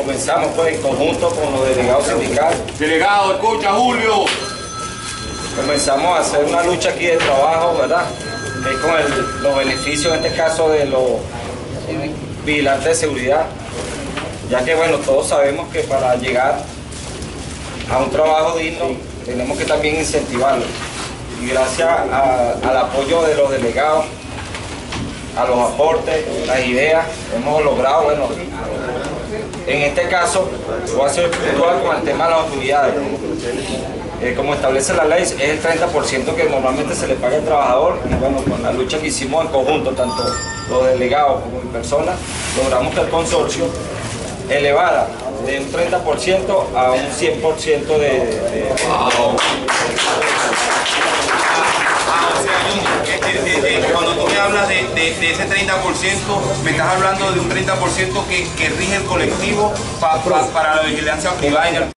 comenzamos pues en conjunto con los delegados sindicales. Delegado, escucha, Julio. Comenzamos a hacer una lucha aquí de trabajo, ¿verdad? Que es con los beneficios, en este caso, de los vigilantes de seguridad, ya que, bueno, todos sabemos que para llegar a un trabajo digno tenemos que también incentivarlo. Y gracias al apoyo de los delegados, a los aportes, las ideas, hemos logrado, bueno, en este caso, voy a ser puntual con el tema de las utilidades. Como establece la ley, es el 30% que normalmente se le paga al trabajador, y bueno, con la lucha que hicimos en conjunto, tanto los delegados como mi persona, logramos que el consorcio elevara de un 30% a un 100% Cuando tú me hablas de ese 30%, me estás hablando de un 30% que rige el colectivo para la vigilancia privada.